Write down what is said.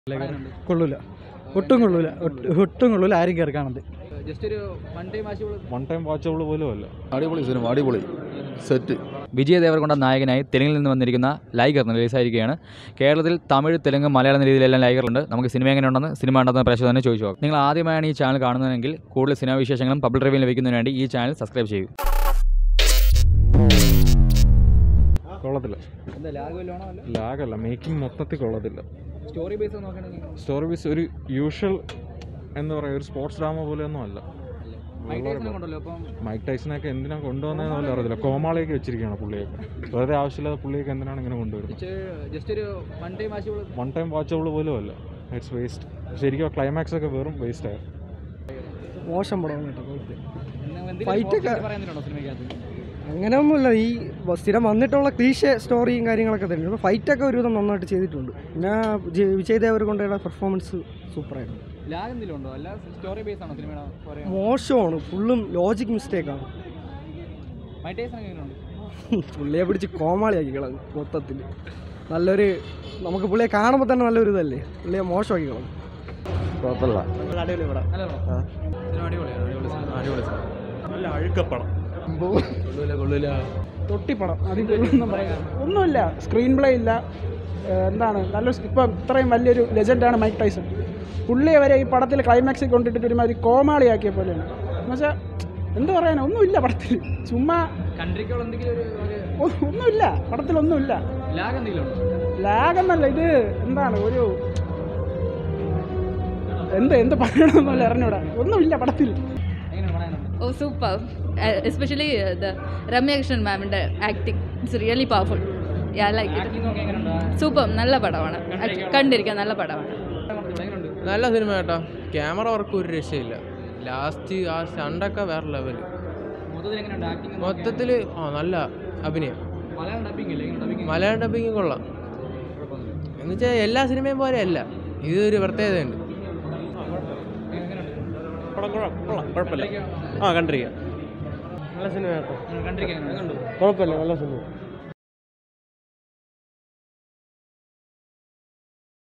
കൊള്ളൂല, ഒട്ടും കൊള്ളൂല, ഒട്ടും കൊള്ളൂല. ആരും കയറി കാണുന്നത് വൺ ടൈം വാച്ചബിൾ പോലും അല്ല. അടിപൊളി സിനിമ, അടിപൊളി സെറ്റ്. വിജയ് ദേവരകൊണ്ട നായകനായി തെലുങ്കിൽ നിന്ന് വന്നിരിക്കുന്ന ലൈഗർ റിലീസായിരിക്കുകയാണ്. കേരളത്തിൽ തമിഴ്, തെലുങ്ക്, മലയാളം എന്ന രീതിയിലെല്ലാം ലൈഗറുണ്ട്. നമുക്ക് സിനിമ എങ്ങനെയുണ്ടെന്ന് സിനിമ ഉണ്ടെന്ന് പ്രേക്ഷകർ തന്നെ ചോദിച്ചു നോക്കാം. നിങ്ങൾ ആദ്യമായാണ് ഈ ചാനൽ കാണുന്നതെങ്കിൽ കൂടുതൽ സിനിമ വിശേഷങ്ങളും പബ്ലിക് റിവ്യൂ ലഭിക്കുന്നതിന് വേണ്ടി ഈ ചാനൽ സബ്സ്ക്രൈബ് ചെയ്യൂ. കൊള്ളത്തില്ല, ലാഗല്ല, മേക്കിംഗ് മൊത്തത്തിൽ കൊള്ളത്തില്ല. സ്റ്റോറി ബേസ് ഒരു യൂഷ്വൽ എന്താ പറയുക, ഒരു സ്പോർട്സ് ഡ്രാമ പോലെയൊന്നും അല്ല. മൈക്ക് ടൈസനൊക്കെ എന്തിനാണ് കൊണ്ടുവന്നതെന്ന് പോലും അറിയത്തില്ല. കോമാളിയൊക്കെ വെച്ചിരിക്കുകയാണ് പുള്ളിയൊക്കെ. വെറുതെ ആവശ്യമില്ലാതെ പുള്ളിയൊക്കെ എന്തിനാണ് ഇങ്ങനെ കൊണ്ടുവരുന്നത്? വൺ ടൈം വാച്ചബിൾ പോലും അല്ല. It's waste. ശരിക്കും ക്ലൈമാക്സ് ഒക്കെ വെറും വേസ്റ്റ് ആയിരുന്നു. മോശം പടം കേട്ടോ. ഫൈറ്റൊക്കെ അങ്ങനെയൊന്നുമില്ല. ഈ സ്ഥിരം വന്നിട്ടുള്ള ക്ലീശ സ്റ്റോറിയും കാര്യങ്ങളൊക്കെ തന്നെ. അപ്പോൾ ഫൈറ്റൊക്കെ ഒരുവിധം നന്നായിട്ട് ചെയ്തിട്ടുണ്ട്. പിന്നെ വിജയ് ദേവരകൊണ്ടയുടെ പെർഫോമൻസ് സൂപ്പറായിരുന്നു. മോശമാണ്, ഫുള്ളും ലോജിക് മിസ്റ്റേക്കാണ്. പുള്ളിയെ പിടിച്ച് കോമാളിയാക്കി കളഞ്ഞു മൊത്തത്തിൽ. നല്ലൊരു നമുക്ക് പുള്ളിയെ കാണുമ്പോൾ തന്നെ നല്ലൊരു ഇതല്ലേ, പുള്ളിയെ മോശമാക്കി കളഞ്ഞു. കുഴപ്പമില്ല, അടിപൊളി പടം. നല്ല അഴുക്കപ്പടം, തൊട്ടിപ്പടം. അതിലൊന്നും പറയാൻ ഒന്നുമില്ല. സ്ക്രീൻ പ്ലേ ഇല്ല. എന്താണ് നല്ല ഇപ്പം ഇത്രയും വലിയൊരു ലെജൻഡാണ് മൈക്ക് ടൈസൺ. പുള്ളിയെ വരെ ഈ പടത്തിൽ ക്ലൈമാക്സിൽ കൊണ്ടിട്ടിട്ട് ഒരുമാതിരി കോമാളിയാക്കിയ പോലെയാണ്. എന്നുവെച്ചാൽ എന്ത് പറയാനാ, ഒന്നുമില്ല പടത്തിൽ. ചുമ്മാ ഒന്നുമില്ല പടത്തിലൊന്നുമില്ല. ലാഗെന്നല്ല, ഇത് എന്താണ് ഒരു എന്ത് പറയണമെന്നല്ല അറിഞ്ഞൂടാ. ഒന്നുമില്ല പടത്തിൽ. Oh, super. Especially the Ramya Krishnan ma'am's acting. It's really powerful. Yeah, I like it. Super. നല്ല പടമാണ്. കണ്ടിരിക്കാൻ നല്ല പടമാണ്. നല്ല സിനിമ കേട്ടോ. ക്യാമറ വർക്ക് ഒരു രക്ഷയില്ല. ലാസ്റ്റ് ആ സ്റ്റണ്ടൊക്കെ വേറെ ലെവല്. മൊത്തത്തിൽ നല്ല അഭിനയം. മലയാളം ഡബിങ് കൊള്ളാം. എന്നുവെച്ചാൽ എല്ലാ സിനിമയും പോലെ അല്ല, ഇതൊരു പ്രത്യേകതയുണ്ട്. കുഴപ്പമില്ല, നല്ല സിനിമ കേട്ടോ. കുഴപ്പമില്ല, നല്ല സിനിമ.